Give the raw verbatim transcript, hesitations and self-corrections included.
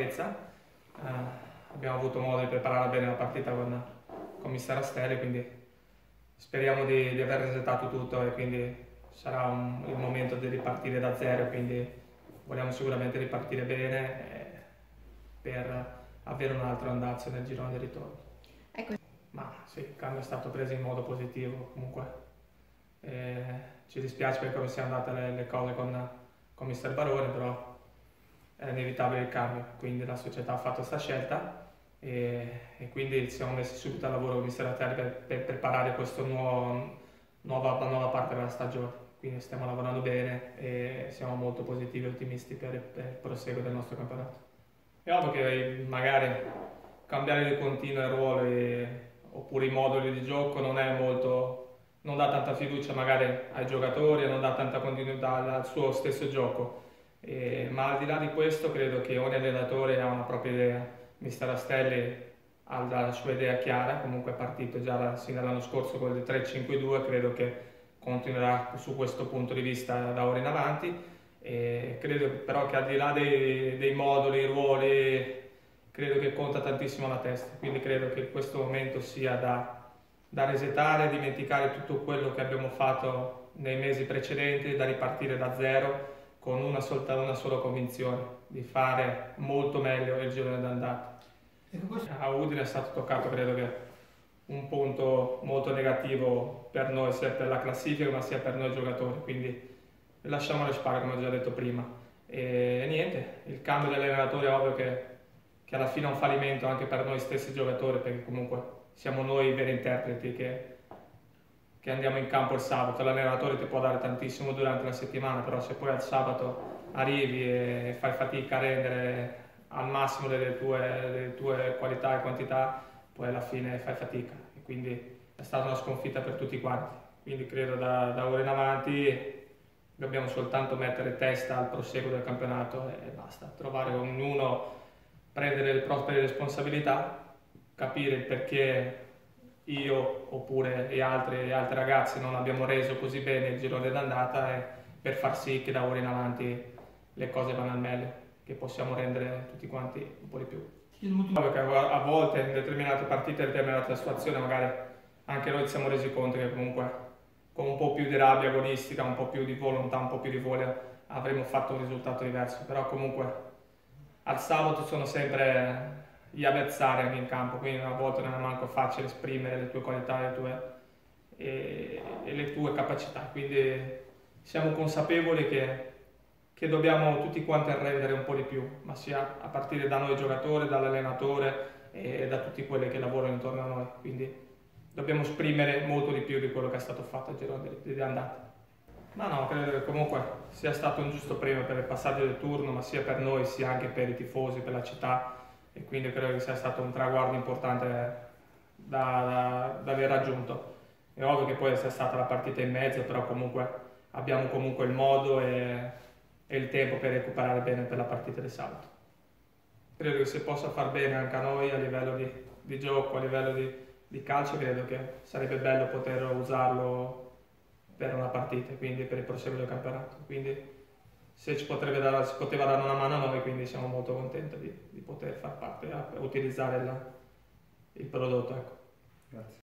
completezza. Eh, abbiamo avuto modo di preparare bene la partita con, con mister Rastelli, quindi speriamo di, di aver resettato tutto e quindi sarà un, il momento di ripartire da zero, quindi vogliamo sicuramente ripartire bene eh, per avere un altro andazzo nel girone di ritorno. Ecco. Ma sì, il cambio è stato preso in modo positivo comunque. Eh, ci dispiace per come siano andate le, le cose con, con mister Barone, però è inevitabile il cambio, quindi la società ha fatto questa scelta e, e quindi siamo messi subito al lavoro con mister Rastelli per, per preparare questa nuova, nuova parte della stagione. Quindi stiamo lavorando bene e siamo molto positivi e ottimisti per, per il proseguo del nostro campionato. È ovvio che magari cambiare di continuo il ruolo e, oppure i moduli di gioco non è molto, non dà tanta fiducia magari ai giocatori e non dà tanta continuità al suo stesso gioco. E, ma al di là di questo credo che ogni allenatore ha una propria idea. mister Rastelli ha la sua idea chiara, comunque è partito già da, sin dall'anno scorso con il tre cinque due, credo che continuerà su questo punto di vista da ora in avanti. E credo però che al di là dei, dei moduli, i ruoli, credo che conta tantissimo la testa, quindi credo che in questo momento sia da, da resettare, dimenticare tutto quello che abbiamo fatto nei mesi precedenti, da ripartire da zero con una, solta, una sola convinzione, di fare molto meglio il girone d'andata. A Udine è stato toccato credo che un punto molto negativo per noi, sia per la classifica ma sia per noi giocatori, quindi lasciamo le spalle come ho già detto prima. E, e niente, il cambio dell'allenatore è ovvio che, che alla fine è un fallimento anche per noi stessi giocatori, perché comunque siamo noi i veri interpreti che, che andiamo in campo il sabato. L'allenatore ti può dare tantissimo durante la settimana, però se poi al sabato arrivi e fai fatica a rendere al massimo delle tue, delle tue qualità e quantità, poi alla fine fai fatica, e quindi è stata una sconfitta per tutti quanti. Quindi credo da, da ora in avanti dobbiamo soltanto mettere testa al proseguo del campionato e basta, trovare ognuno, prendere le proprie responsabilità, capire il perché io oppure gli altri, gli altri ragazzi non abbiamo reso così bene il girone d'andata, e per far sì che da ora in avanti le cose vanno al meglio, che possiamo rendere tutti quanti un po' di più. Perché a volte in determinate partite, in determinate situazioni, magari anche noi ci siamo resi conto che comunque con un po' più di rabbia agonistica, un po' più di volontà, un po' più di voglia avremmo fatto un risultato diverso, però comunque al sabato sono sempre gli avversari anche in campo, quindi a volte non è manco facile esprimere le tue qualità le tue, e, e le tue capacità, quindi siamo consapevoli che che dobbiamo tutti quanti arrendere un po' di più, ma sia a partire da noi giocatori, dall'allenatore e da tutti quelli che lavorano intorno a noi, quindi dobbiamo esprimere molto di più di quello che è stato fatto al girone di andata. Ma no, credo che comunque sia stato un giusto premio per il passaggio del turno, ma sia per noi sia anche per i tifosi, per la città, e quindi credo che sia stato un traguardo importante da, da, da aver raggiunto. È ovvio che poi sia stata la partita in mezzo, però comunque abbiamo comunque il modo e e il tempo per recuperare bene per la partita di sabato. Credo che si possa far bene anche a noi a livello di, di gioco, a livello di, di calcio, credo che sarebbe bello poter usarlo per una partita, quindi per il proseguo del campionato. Quindi se ci potrebbe dare, si poteva dare una mano a noi, quindi siamo molto contenti di, di poter far parte e utilizzare il, il prodotto. Ecco. Grazie.